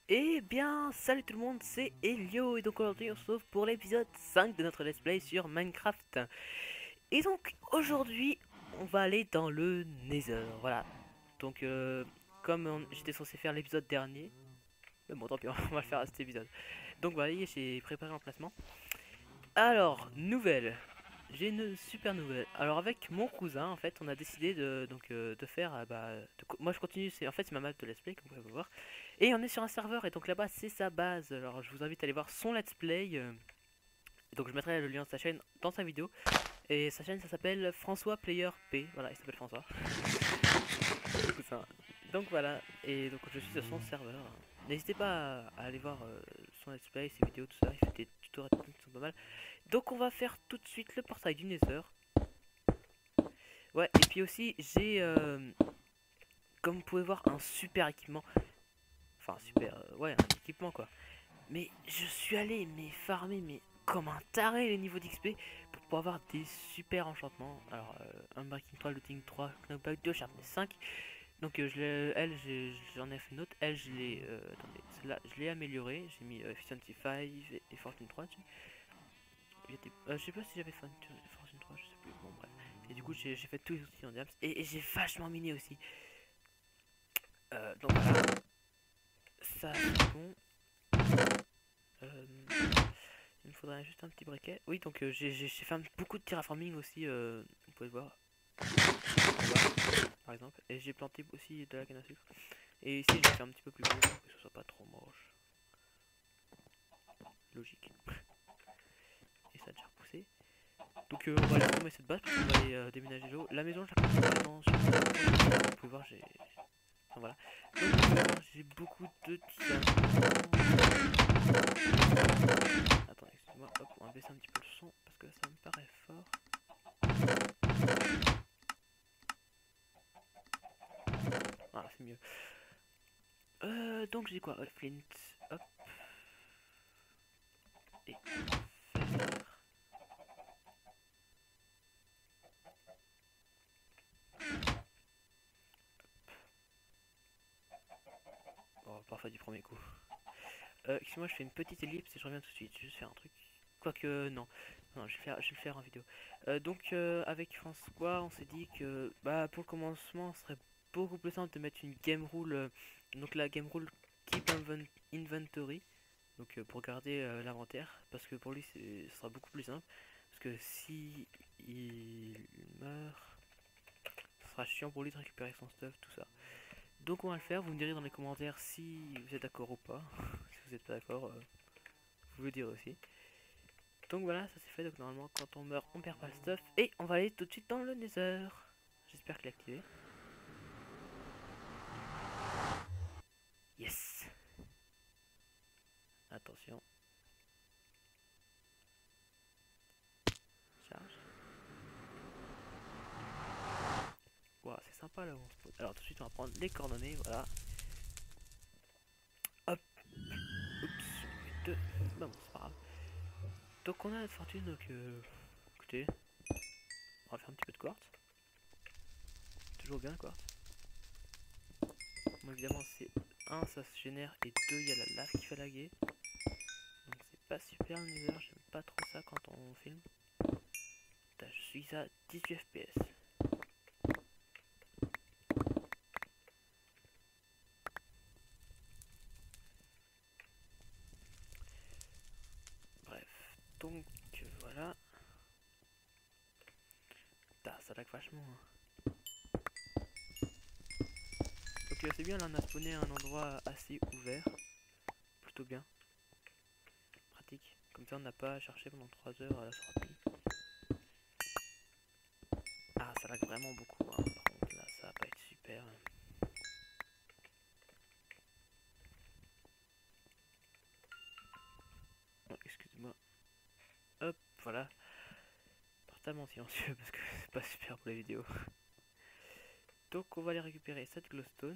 Eh bien, salut tout le monde, c'est Elio et donc aujourd'hui on se retrouve pour l'épisode 5 de notre let's play sur Minecraft. Et donc aujourd'hui on va aller dans le Nether, voilà. Donc j'étais censé faire l'épisode dernier, mais bon tant pis, on va le faire à cet épisode. Donc voilà, j'ai préparé l'emplacement. Alors, nouvelle, j'ai une super nouvelle. Alors avec mon cousin en fait on a décidé de faire, moi je continue, c'est ma map de let's play comme vous pouvez voir. Et on est sur un serveur et donc là-bas c'est sa base. Alors je vous invite à aller voir son let's play. Donc je mettrai le lien de sa chaîne dans sa vidéo. Et sa chaîne ça s'appelle François Player P. Voilà, il s'appelle François. C'est ça. Donc voilà, et donc je suis sur son serveur. N'hésitez pas à aller voir son let's play, ses vidéos, tout ça. Il fait des tutos qui sont pas mal. Donc on va faire tout de suite le portail du Nether. Ouais, et puis aussi j'ai, comme vous pouvez voir, un super équipement. Enfin super, ouais, un équipement quoi. Mais je suis allé farmer mais comme un taré les niveaux d'XP pour pouvoir avoir des super enchantements. Alors Unbreaking 3, Looting 3, Knockback 2, Sharpness 5. Donc j'en ai fait une autre. Elle je l'ai attendez, celle-là je l'ai améliorée. J'ai mis Efficiency 5 et Fortune 3 dessus. Je sais pas si j'avais Fortune 3, je sais plus. Bon bref. Et du coup j'ai fait tous les outils en diams et j'ai vachement miné aussi. Donc voilà, ça c'est bon. Euh, Il me faudrait juste un petit briquet. Oui, donc j'ai fait beaucoup de terraforming aussi, vous pouvez le voir, par exemple. Et j'ai planté aussi de la canne à sucre. Et ici, j'ai fait un petit peu plus gros pour que ce soit pas trop moche. Logique. Et ça a déjà repoussé. Donc on va aller tomber cette base parce qu'on va aller déménager l'eau. La maison, je la construis maintenant sur vous pouvez voir, j'ai... Enfin, voilà. Donc j'ai beaucoup de diamants. Attendez, excusez-moi, hop, on va baisser un petit peu le son parce que ça me paraît fort. Voilà, c'est mieux. Donc j'ai quoi? Flint, hop, et fer. Oh, parfois du premier coup. Excuse-moi, je fais une petite ellipse et je reviens tout de suite. Je vais juste faire un truc. Quoique, non. Non, je vais le faire en vidéo. Avec François, on s'est dit que bah, pour le commencement, ce serait beaucoup plus simple de mettre une game rule. Donc la game rule Keep Inventory. Donc pour garder l'inventaire. Parce que pour lui, ce sera beaucoup plus simple. Parce que si il meurt, ce sera chiant pour lui de récupérer son stuff, tout ça. Donc on va le faire, vous me direz dans les commentaires si vous êtes d'accord ou pas. Si vous n'êtes pas d'accord, vous le direz aussi. Donc voilà, ça c'est fait, donc normalement quand on meurt on perd pas le stuff. Et on va aller tout de suite dans le Nether. J'espère qu'il est activé. Yes. Attention. Charge. Wow, c'est sympa là où on se pose. Alors tout de suite on va prendre les coordonnées, voilà. Hop. Oups, deux. Bah bon, c'est pas grave. Donc on a notre fortune, donc écoutez, on va faire un petit peu de quartz. Toujours bien le quartz. Bon évidemment c'est un ça se génère et deux il y a la lave qui fait laguer. Donc c'est pas super le Nether, j'aime pas trop ça quand on filme. Putain, je suis à 18 fps. Bref, donc voilà. Putain, ça lag vachement. Donc c'est bien, là on a spawné à un endroit assez ouvert. Plutôt bien. Pratique. Comme ça on n'a pas à chercher pendant 3 heures à la sortie. Ah, ça lag vraiment beaucoup, hein. Par contre là ça va pas être super. Oh, excusez-moi. Hop, voilà. Totalement silencieux parce que c'est pas super pour les vidéos. Donc on va aller récupérer cette glowstone.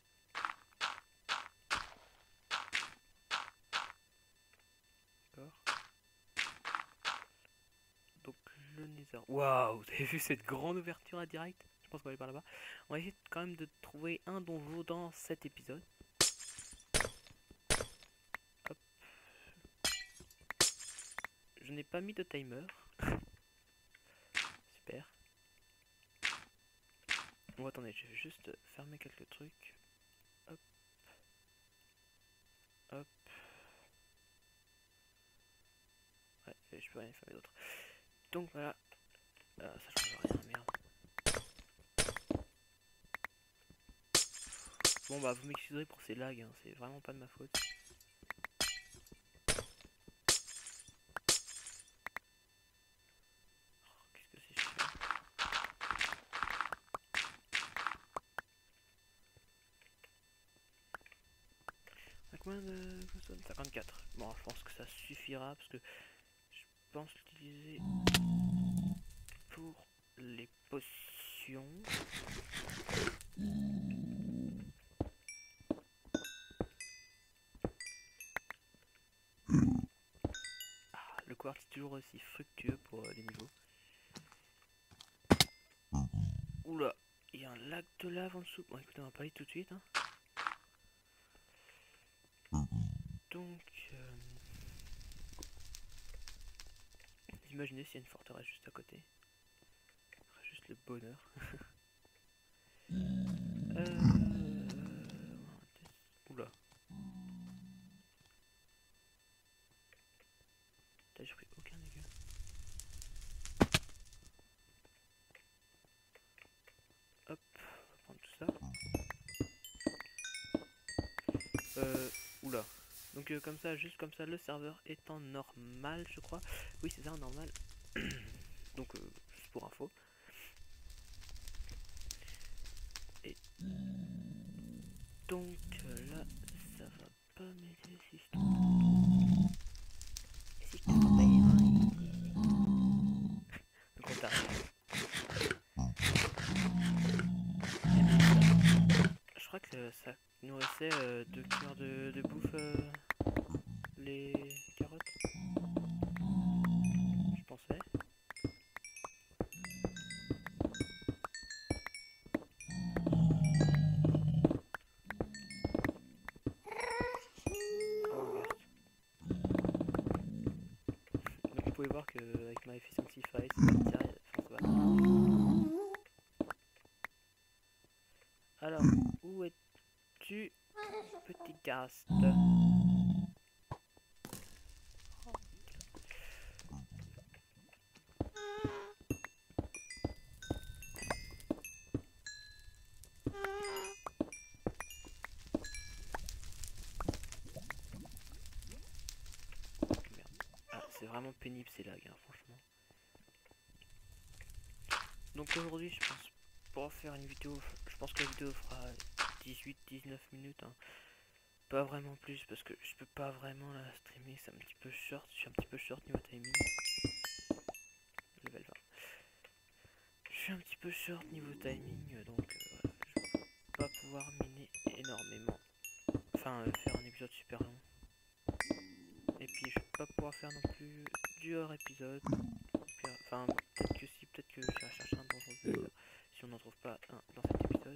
D'accord. Donc le Nether. Waouh, vous avez vu cette grande ouverture à direct? Je pense qu'on va aller par là-bas. On va essayer quand même de trouver un donjon dans cet épisode. je n'ai pas mis de timer. Super. Bon, attendez, je vais juste fermer quelques trucs. Hop. Hop. Ouais, je peux rien fermer d'autre. Donc voilà. Ça change rien, merde. Bon bah vous m'excuserez pour ces lags, hein, c'est vraiment pas de ma faute. Oh, qu'est-ce que c'est chiant. On a combien de consonnes? 54. Bon, je pense que ça suffira parce que je pense l'utiliser pour les potions. Ah, le quartz est toujours aussi fructueux pour les niveaux. Oula, il y a un lac de lave en dessous. Bon écoutez, on va pas aller tout de suite. Hein. Donc, imaginez s'il y a une forteresse juste à côté. Juste le bonheur. Oula. J'ai pris aucun dégât. Hop, on va prendre tout ça. Oula. Donc comme ça, juste comme ça, le serveur est en normal, je crois. Oui, c'est ça, en normal. Donc, juste pour info. Et donc là, ça va pas m'aider si je tombe. Et si je tombe pas, donc on t'arrête. Je crois que ça nourrissait 2 cœurs de bouffe les carottes. Je pensais. Donc vous pouvez voir que avec ma efficiency 5, c'est pas enfin, ça va. Alors, où es-tu, petit gast? C'est vraiment pénible ces lags, hein, franchement. Donc aujourd'hui, je pense pour faire une vidéo, je pense que la vidéo fera 18-19 minutes. Hein. Pas vraiment plus parce que je peux pas vraiment la streamer, c'est un petit peu short. Je suis un petit peu short niveau timing. Level 20. Je suis un petit peu short niveau timing, donc voilà, je vais pas pouvoir miner énormément. Enfin, faire un épisode super long. Et puis je vais pas pouvoir faire non plus du hors épisode. Enfin, peut-être que si, peut-être que j'irai chercher un donjon de nether si on n'en trouve pas un dans cet épisode.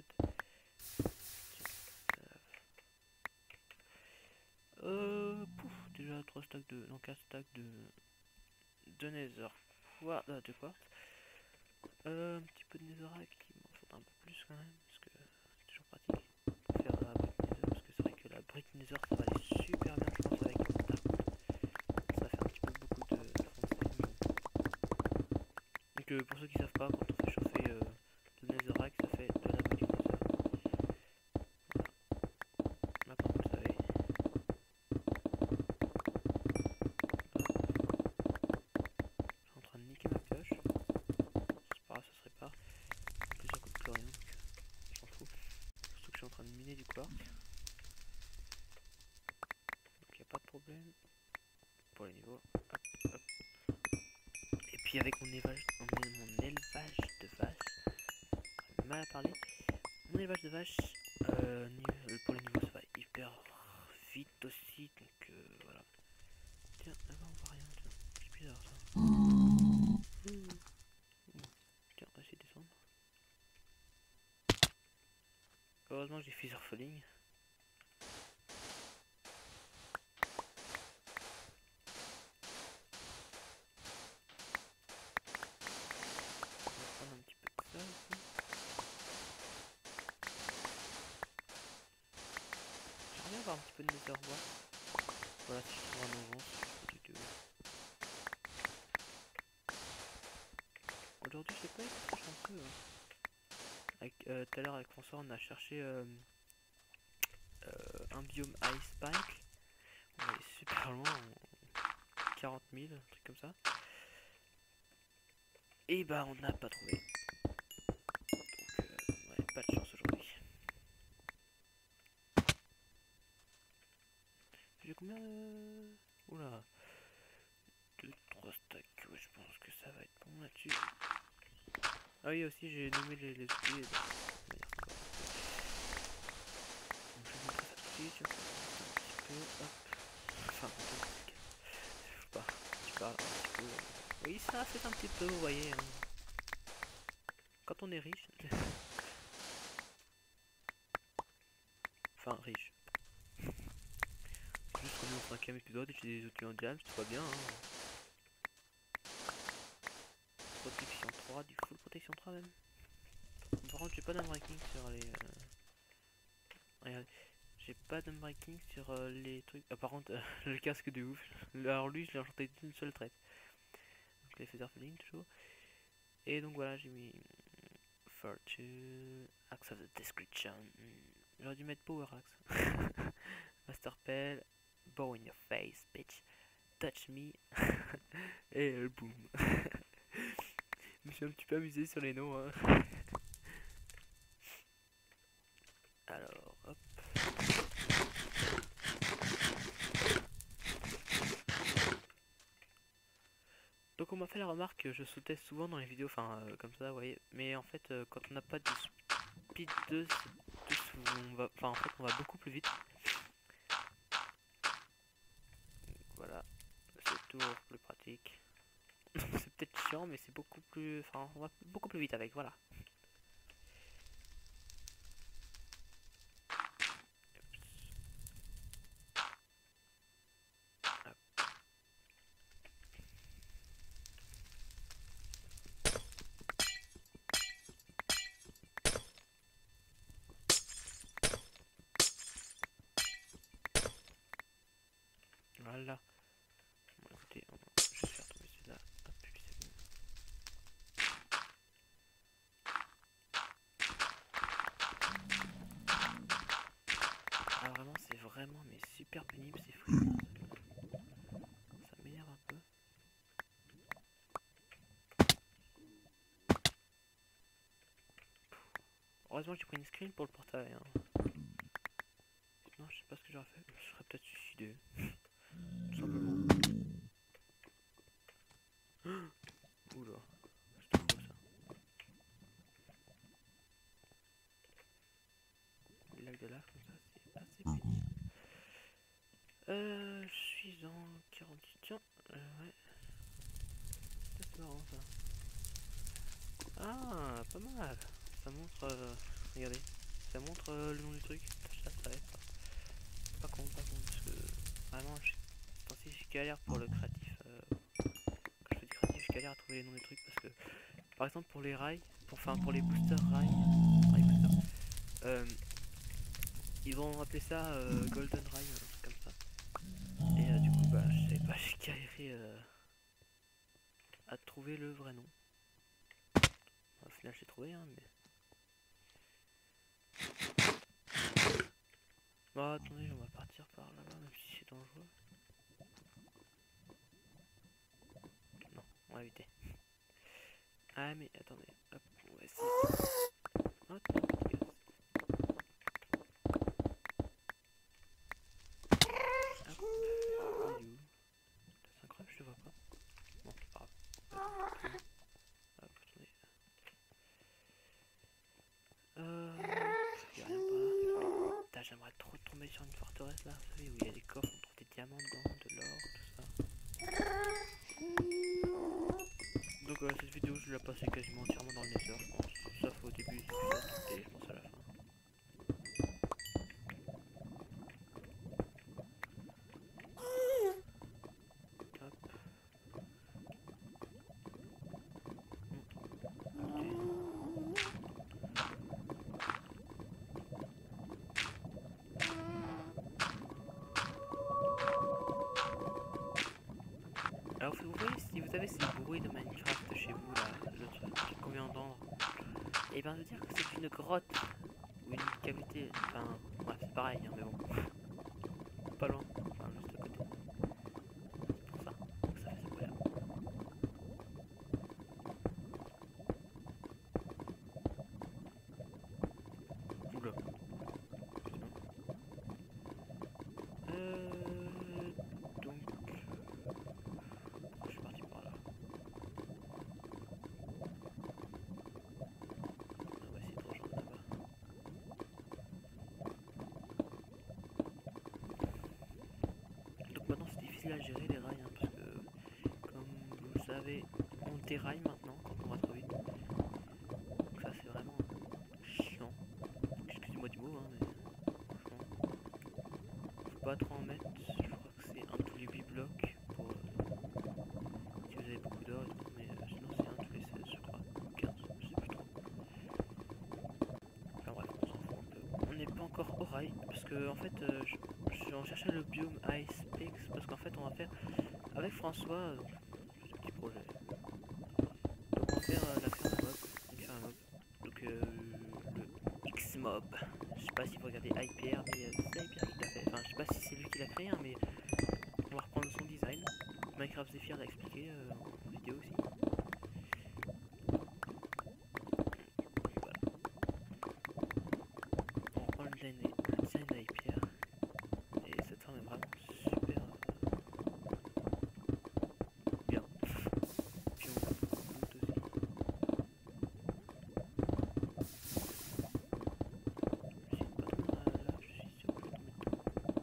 Pouf, déjà 3 stacks de. Non, 4 stacks de nether. De quartz. Un petit peu de netherrack, il m'en faut un peu plus quand même, parce que c'est toujours pratique pour faire la brick nether, parce que c'est vrai que la brick nether ça va aller super bien, je pense, avec le dark. Ça fait un petit peu beaucoup de fond de. Donc pour ceux qui savent pas, quand on fait chauffer le netherrack, ça fait de la brick nether. Voilà. Maintenant vous le savez. Je suis en train de niquer ma pioche. C'est pas grave, ça se répare. En plus ça coûte plus rien, donc on s'en fout. Surtout que je suis en train de miner du quartz. Donc y a pas de problème. Pour les niveaux. Hop, hop. Et puis avec mon élevage de vaches, mal à parler, mon élevage de vaches, pour les niveaux ça va hyper vite aussi, donc voilà. Tiens, là-bas on voit rien, tiens, c'est bizarre ça. Tiens, on va essayer de descendre. Heureusement que j'ai fait orpheline. un petit peu de nether voir. Voilà, si je trouve un nouveau, c'est tout. Aujourd'hui, j'ai pas été très chanceux. Tout à l'heure, avec François, on a cherché un biome Ice Spike. On est super loin, 40 000, un truc comme ça. Et bah, on n'a pas trouvé. Donc, ouais, pas de chance aujourd'hui. J'ai combien Oula. 2, 3 stacks. Ouais, je pense que ça va être bon là-dessus. Ah oui, aussi, j'ai nommé les outils. Donc, je vais montrer ça tout de suite. Je vais un petit peu. Hop. Enfin, je sais pas. Tu parles un petit peu. Oui, ça, c'est un petit peu, vous voyez. Hein. Quand on est riche. Enfin, riche. Juste qu'on est au 5ème épisode et j'ai des outils en diamant, c'est pas bien. Hein. Protection 3, du full protection 3 même. Par contre, j'ai pas d'unbreaking sur les. Regardez, j'ai pas d'unbreaking sur les trucs. Ah, par contre, le casque de ouf. Alors, lui, je l'ai enchanté d'une seule traite. Donc, les feather falling toujours. Et donc, voilà, j'ai mis. Fortune. Axe of the Description. J'aurais dû mettre Power Axe. Master Pell. Bow in your face, bitch. Touch me. Et boum. Je me suis un petit peu amusé sur les noms. Hein. Alors, hop. Donc on m'a fait la remarque que je sautais souvent dans les vidéos, enfin comme ça, vous voyez. Mais en fait, quand on n'a pas de speed 2, on va, enfin en fait, on va beaucoup plus vite. Donc, voilà, c'est toujours plus pratique. C'est peut-être chiant, mais c'est beaucoup plus, enfin, on va beaucoup plus vite avec, voilà. Voilà. Bon, écoutez, je vais faire tomber celui-là. Hop, puis c'est bon. Ah vraiment, c'est vraiment mais super pénible, c'est fou. Ça m'énerve un peu. Heureusement que j'ai pris une screen pour le portail. Hein. Non, je sais pas ce que j'aurais fait. Je serais peut-être suicidé. Tout simplement. Oula, c'est trop beau ça. Les lacs de lave comme ça, c'est assez pénible. Je suis en 48. Tiens, ouais. C'est marrant ça. Ah, pas mal. Ça montre. Regardez. Ça montre le nom du truc. Ça va être. Pas con, parce que vraiment, je galère pour le créatif. Quand je fais du créatif, je galère à trouver les noms des trucs parce que, par exemple, pour les rails, pour les boosters rails, ils vont appeler ça Golden Rail, un truc comme ça. Et du coup, bah, je savais pas, j'ai galéré à trouver le vrai nom. Au final, j'ai trouvé, hein, mais. Bon, attendez, on va partir par là-bas, même si c'est dangereux. Non, on va éviter. Ah, mais attendez, hop, on va essayer. Hop, hop, il est où? C'est incroyable, je le vois pas. Bon, c'est pas grave. Hop, attendez. Y'a rien pas. Putain, j'aimerais trop tomber sur une forteresse là, vous savez, où il y a des coffres, on trouve des diamants dedans, de l'or, tout ça. Donc cette vidéo je l'ai passée quasiment entièrement dans le nether, je pense, sauf au début et je pense à la fin. Hop. savez ces bruits de Minecraft chez vous là, le truc qu'on vient d'entendre. Et bien de dire que c'est une grotte ou une cavité, enfin ouais c'est pareil hein, mais bon. Pas loin, enfin juste à côté. C'est pour ça que ça fait ce bruit là. Oula. Donc je suis parti par là. On va essayer de rejoindre là-bas. Donc maintenant c'est difficile à gérer les rails hein, parce que comme vous le savez on déraille maintenant quand on va trop vite. Donc ça c'est vraiment chiant. Excusez-moi du mot hein, mais franchement faut pas trop en mettre. Je crois que c'est un tous les 8 blocs pour si vous avez beaucoup d'or et tout, mais sinon c'est un tous les 16 je crois. 15, je sais plus trop. Enfin bref, on s'en fout un peu. On n'est pas encore au rail parce que en fait on cherchait le biome Ice Peaks parce qu'en fait on va faire avec François c'est un petit projet. Donc on va faire la ferme mob, une ferme mob. Donc le X-Mob. Je sais pas si vous regardez Hyper, mais c'est Hyper qui l'a fait. Enfin je sais pas si c'est lui qui l'a créé hein, mais on va reprendre son design. Minecraft Zephyr l'a expliqué en vidéo aussi. Voilà. On reprend le design d'Hyper. Et cette forme est vraiment super bien. Puis on voit beaucoup de loot aussi. Je suis pas trop là, je suis sûr que je vais tomber dedans.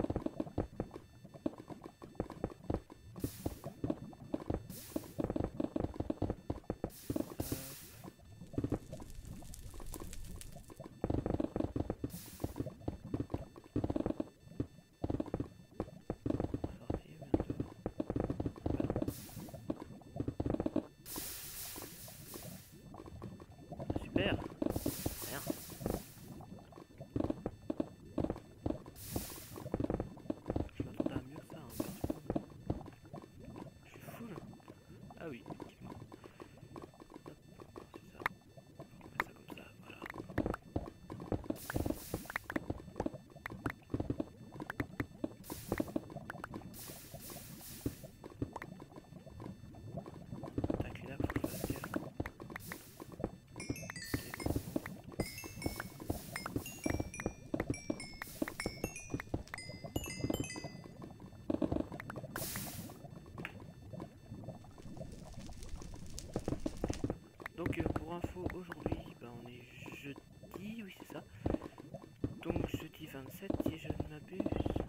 On va sortir bientôt. Voilà. Super. Bien. Je m'attendais à mieux que ça, hein, perso. Je suis full. Ah oui, effectivement. Hop, c'est ça. On met ça comme ça, voilà. Tac, et là, faut que je fasse gaffe. Donc pour info, aujourd'hui, bah, on est jeudi, oui c'est ça. Donc jeudi 27 si je ne m'abuse.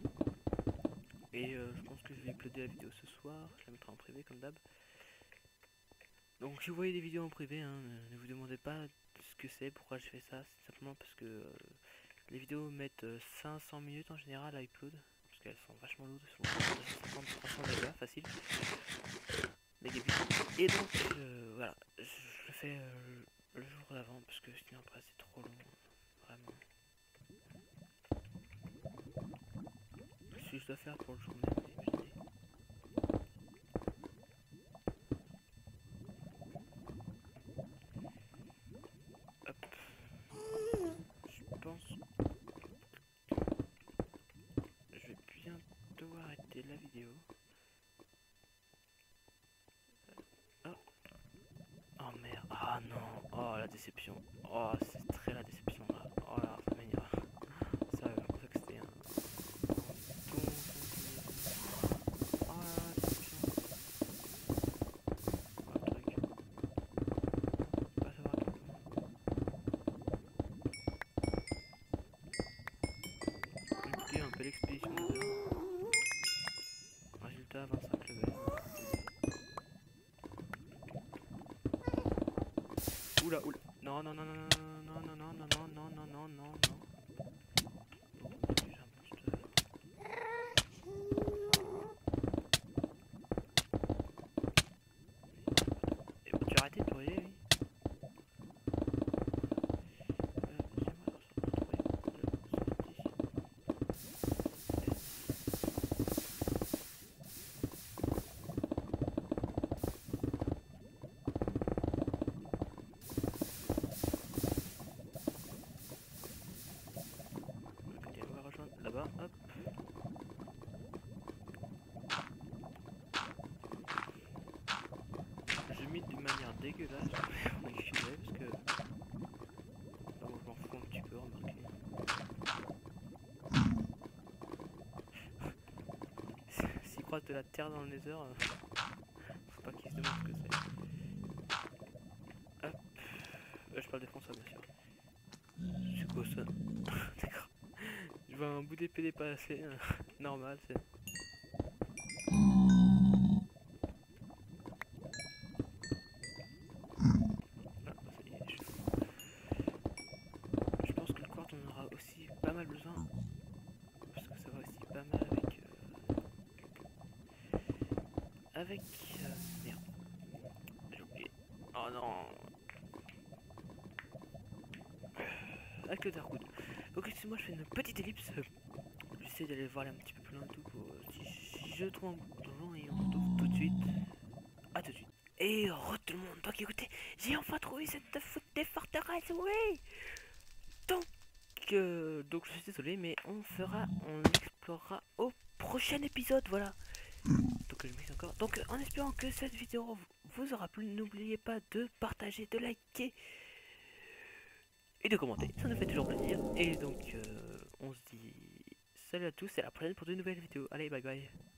Et je pense que je vais uploader la vidéo ce soir, je la mettrai en privé comme d'hab. Donc si vous voyez des vidéos en privé, hein, ne vous demandez pas ce que c'est, pourquoi je fais ça, c'est simplement parce que les vidéos mettent 500 minutes en général à upload. Parce qu'elles sont vachement lourdes, elles sont 50-300 mégas, facile. Mégabits. Et donc voilà, je le fais le jour d'avant parce que sinon après c'est trop long, vraiment. Si je dois faire pour le jour même, c'est une idée. Hop. Je pense que je vais bientôt arrêter la vidéo. Oh. Oh merde, ah non, oh la déception, oh c'est très la déception là, oh là ça m'énerve. Ça je pensais que c'était un ton, oh là la déception. Oh le truc, pas savoir tout. Écoutez un peu l'expédition de résultat 25 levels. Oula, oula. Non, non, non, non, non, non, non, non, non, non, non, non, non, non. Bon, déjà un monstre. Et bon, tu as arrêté de brûler, oui. croise de la terre dans le nether, faut pas qu'ils se demandent ce que c'est. Hop. Je parle défense, bien sûr. C'est quoi ça? D'accord. Je vois un bout d'épée dépassé, normal, c'est... Je pense que le quartz on en aura aussi pas mal besoin. Parce que ça va aussi pas mal avec... merde. J'ai oublié. Oh non. Avec le Darkwood. Donc excusez-moi, je fais une petite ellipse. J'essaie d'aller voir un petit peu plus loin tout pour... si je trouve un donjon et on se retrouve tout de suite. A tout de suite. Et tout le monde, donc écoutez, j'ai enfin trouvé cette foutue forteresse, oui. Donc je suis désolé, mais on l'explorera au prochain épisode, voilà. Donc je m'excuse encore. Donc en espérant que cette vidéo vous aura plu, n'oubliez pas de partager, de liker et de commenter, ça nous fait toujours plaisir. Et donc on se dit salut à tous et à la prochaine pour de nouvelles vidéos. Allez, bye bye.